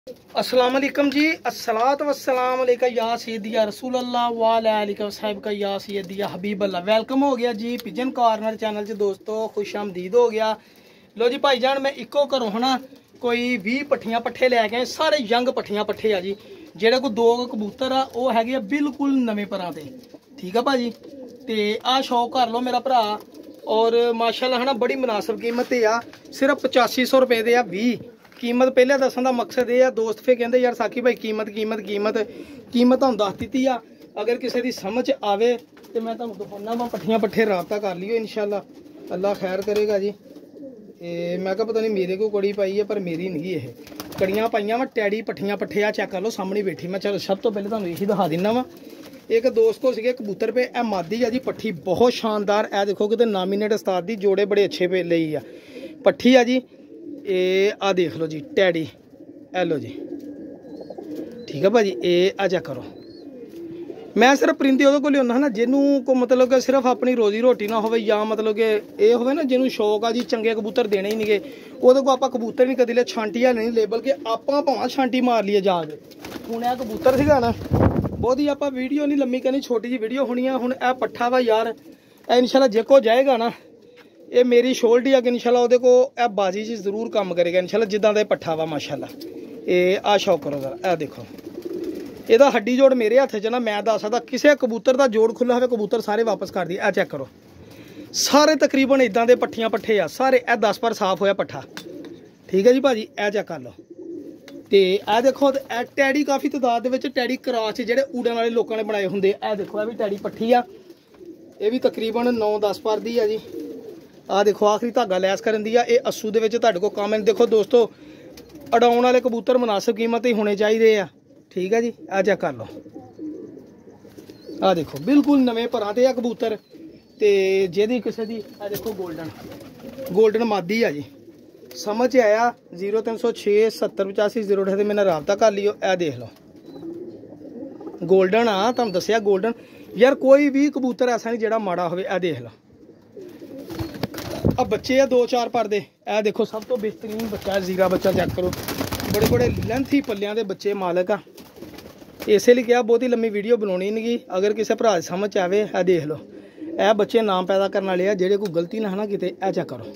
अस्सलाम वालेकुम जी, अस्सलात वस्सलाम अलैका या सय्यदी या रसूल अल्लाह व अला आलिका व सहाबिका या सय्यदी या हबीब अल्लाह। वेलकम हो गया जी पिजन कॉर्नर चैनल च दोस्तों, खुश आमदीद हो गया। लो जी भाईजान, मैं इको घरों हना कोई 20 पट्ठियां पट्ठे लैके आए, सारे यंग पट्ठियां पट्ठे आ जी। जेह्ड़े कोई 2 कबूतर आ वो हैगे आ बिल्कुल नवें परां ते, ठीक है भाजी। ते आ शौक कर लो मेरा भरा, और माशाल्लाह है ना बड़ी मुनासिब कीमत आ, सिर्फ 8500 रुपए दे आ 20। कीमत पहले दसन का मकसद ये है, दोस्त फिर कहते यार साकी भाई कीमत कीमत कीमत कीमत हम दस दी आ। अगर किसी की समझ आवे तो मैं तुम दिखाना वा पट्ठियां पट्ठे रबता कर लियो इंशाल्लाह, अल्लाह खैर करेगा जी। मैं क्या पता नहीं मेरे को कड़ी पाई है, पर मेरी नहीं है कड़ियाँ पाइया वा टैडी पट्ठियां पट्ठे आ चेक कर लो सामने बैठी। मैं चलो सब तो पहले तुम यही दिखा दिना वा। एक दोस्त को सीगे कबूतर पे ए मादी है जी, पट्ठी बहुत शानदार। ए देखो कि नामिनेट उस्ताद दी जोड़े बड़े अच्छे पे ली आ पट्ठी आ जी। ये आ देख लो जी टैडी, ए लो जी, ठीक है भाजी। ये आ चेक करो। मैं सिर्फ परिंदे वो को लिया ना जिन्हों को मतलब कि सिर्फ अपनी रोजी रोटी ना हो, या मतलब कि ये हो ना जिन्होंने शौक आ जी चंगे कबूतर देने ही नहीं गए, वो को आप कबूतर नहीं कदी ले छांटी है नहीं ले, बल्कि आप भावें छांटी मार लीए जा के। हूँ यह कबूतर सीगा ना बहुत ही आप वीडियो नहीं लम्मी करनी, छोटी जी वीडियो होनी है। हूँ यह पट्ठा वा यार, इंशाल्लाह जेको जाएगा ना, ये मेरी शोल्टी है कि इंशाल्लाह वो को ए बाजी च जरूर काम करेगा इंशाल्लाह, जिदा का पट्ठा वा माशाल्लाह। ये आ शौक करो जरा, ए देखो ਇਹਦਾ हड्डी जोड़ मेरे हथ च ना, मैं दस सकदा किसी कबूतर का जोड़ खुला हो कबूतर सारे वापस कर दी। ए चेक करो सारे तकरीबन इदां दे पट्ठियां पट्ठे आ सारे। ए 10 पर साफ होया पट्ठा, ठीक है जी भाजी। ए चेक कर लो। तो ए देखो ए टैडी काफ़ी तादाद दे टैडी क्रॉस जेह्ड़े उड़न वाले लोगों ने बनाए होंगे। ए देखो ये भी टैडी पट्ठी आ, ये भी तकरीबन 9-10 पर दी है जी। आ देखो आखिरी धागा लैस करन दी आ। ये अस्सू दे विच तुहाडे कोल कमेंट देखो दोस्तों, अडाउण वाले कबूतर मुनासिब कीमत ही होने चाहिए आ, ठीक है जी। आ चेक कर लो, आ देखो बिल्कुल नवे भरां ते आ कबूतर। ते जेदी किसी दी आ देखो गोल्डन मादी आ जी। समझ आया 0306 70 85 0 से मेरा रबता कर लियो। ए देख लो गोल्डन आ, तुहानूं दस्सिया गोल्डन यार, कोई भी कबूतर ऐसा नहीं जिहड़ा माड़ा होवे। ए देख लो अब बच्चे आ 2-4 पर दे। ए देखो सब तो बेहतरीन बच्चा है, जीरा बच्चा चेक करो, बड़े बड़े लेंथी पल्लियां दे बच्चे मालक आ। इसलिए क्या बहुत ही लम्मी वीडियो बनानी नहीं, अगर किसी भरा समझ आवे। ए देख लो ए बच्चे नाम पैदा करने वाले आ, जेह्ड़े कोई गलती ना है ना किते। ए चेक करो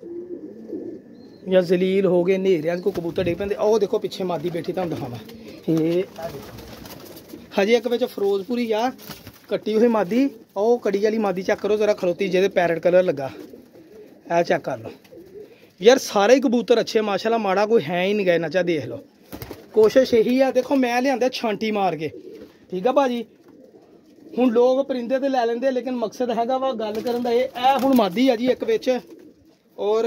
या जलील हो गए नेरिया को कबूतर डिग पैंदे। ओ देखो पिछे मादी बैठी, तुहानूं दिखावां ये हजे एक बिच फिरोजपुरी आ कट्टी हुई मादी। ओ कड़ी वाली मादी चेक करो जरा खलोती, जेहदे पैरट कलर लगा। ए चेक कर लो यार, सारे ही कबूतर अच्छे माशाल्लाह, माड़ा कोई है ही नहीं गए नचा। देख लो कोशिश यही है, देखो मैं लिया छांटी मार के, ठीक है भाजी। हुण लोग परिंदे तो लै लेंदे, लेकिन मकसद हैगा वा गल करन दा। ए हुण मादी है जी एक बिच, और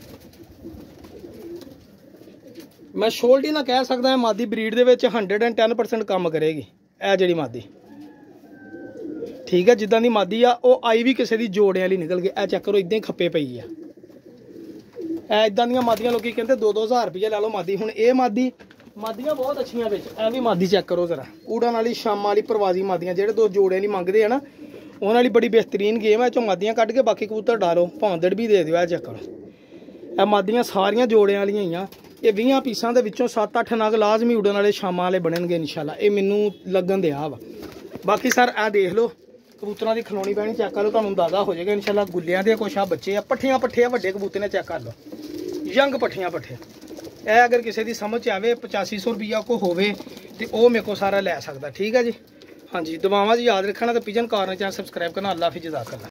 मैं शोल्टी ना कह सकदा मादी ब्रीड दे विच 110% काम करेगी। ए जिहड़ी मादी, ठीक है, जिद्दां दी मादी आ वो आई भी किसी दी जोड़े वाली निकल गई। ए चेक करो इदां ही खप्पे पई आ। इदां दियां मादियां लोग कहते 2-2 हज़ार रुपये लै लो मादी। हुण ये मादियां बहुत अच्छियां बिच। ए भी मादी चेक करो जरा, उड़न वाली शामा वाली प्रवासी मादियां जेह्ड़े 2 जोड़े वाली मंगदे है ना, उन्हां वाली बड़ी बेहतरीन गेम है। चो मादियां कड्ढ के बाकी कबूतर डालो, भांदड़ भी दे दिओ। ए चेक करो ए मादियां सारियां जोड़े वालियां ही आ। ये 20 पीसां दे विचों 7-8 नग लाजमी उड़न वाले शामा वाले बनणगे इंशाल्लाह, ये मैनू लगन दिया वा। बाकी सर ए देख लो कबूतरां दी खलोनी पैनी चेक कर लो, तुहानूं अंदाजा हो जाएगा इंशाल्लाह। गुल्लियां दे कुछ आ बच्चे आ, पट्ठियां पट्ठे आ, वड्डे कबूतर ने चेक कर लो यंग पट्ठियां पट्ठे। ए अगर किसी की समझ आवे 8500 रुपया को होवे तो वह मेरे को सारा लै सकदा, ठीक है जी। हाँ जी, दुआवां जी याद रखना, तो पिजन कॉर्नर चैनल सबसक्राइब करना। अल्लाह हाफिज़, जज़ाकल्लाह।